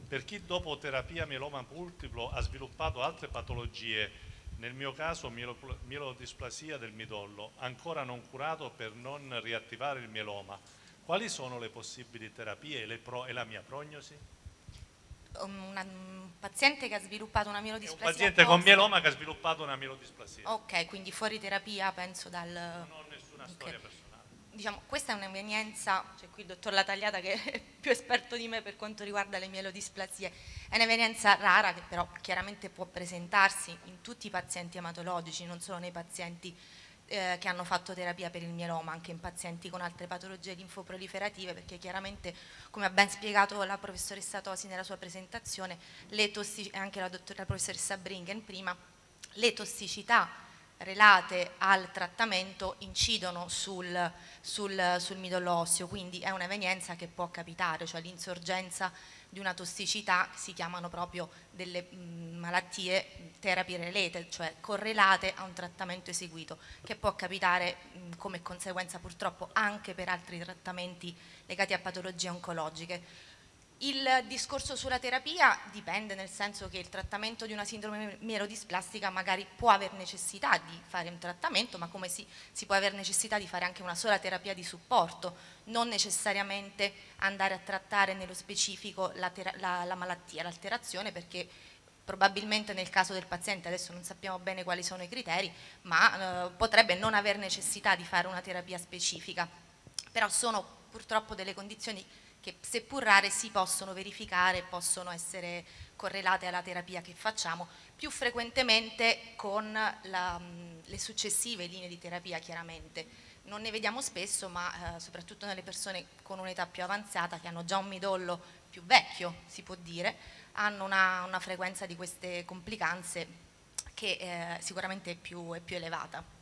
Per chi dopo terapia mieloma multiplo ha sviluppato altre patologie, nel mio caso mielodisplasia del midollo, ancora non curato per non riattivare il mieloma, quali sono le possibili terapie e la mia prognosi? Un paziente che ha sviluppato una È un mielodisplasia paziente con post. mieloma che ha sviluppato una mielodisplasia. Ok, quindi fuori terapia, penso dal. Non ho nessuna Ok. storia personale. Diciamo, questa è un'evenienza, c'è qui il dottor Latagliata che è più esperto di me per quanto riguarda le mielodisplasie, è un'evenienza rara che però chiaramente può presentarsi in tutti i pazienti ematologici, non solo nei pazienti che hanno fatto terapia per il mieloma, anche in pazienti con altre patologie linfoproliferative, perché chiaramente, come ha ben spiegato la professoressa Tosi nella sua presentazione, e anche la professoressa Bringen prima, le tossicità relate al trattamento incidono sul midollo osseo, quindi è un'evenienza che può capitare, cioè l'insorgenza di una tossicità, si chiamano proprio delle malattie therapy related, cioè correlate a un trattamento eseguito, che può capitare come conseguenza purtroppo anche per altri trattamenti legati a patologie oncologiche. Il discorso sulla terapia dipende, nel senso che il trattamento di una sindrome mielodisplastica magari può aver necessità di fare un trattamento, ma come si può aver necessità di fare anche una sola terapia di supporto, non necessariamente andare a trattare nello specifico la malattia, l'alterazione, perché probabilmente nel caso del paziente, adesso non sappiamo bene quali sono i criteri, ma potrebbe non aver necessità di fare una terapia specifica, però sono purtroppo delle condizioni che seppur rare si possono verificare, possono essere correlate alla terapia che facciamo, più frequentemente con le successive linee di terapia chiaramente. Non ne vediamo spesso, ma soprattutto nelle persone con un'età più avanzata che hanno già un midollo più vecchio, si può dire, hanno una frequenza di queste complicanze che sicuramente è più elevata.